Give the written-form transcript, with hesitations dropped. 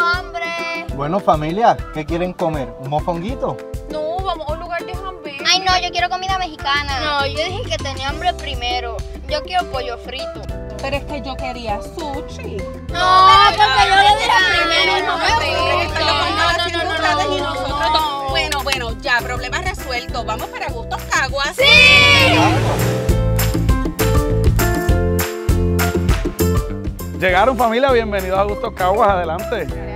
hambre. Bueno, familia, ¿qué quieren comer? ¿Un mofonguito? No, vamos a un lugar de hamburguesa. Ay, no, yo quiero comida mexicana. No, yo dije que tenía hambre primero. Yo quiero pollo frito. Pero es que yo quería sushi. No, porque yo le dije primero. No. Bueno, ya, problema resuelto. Vamos para Gustos Caguas. ¡Sí! Llegaron, familia, bienvenidos a Gustos Caguas, adelante.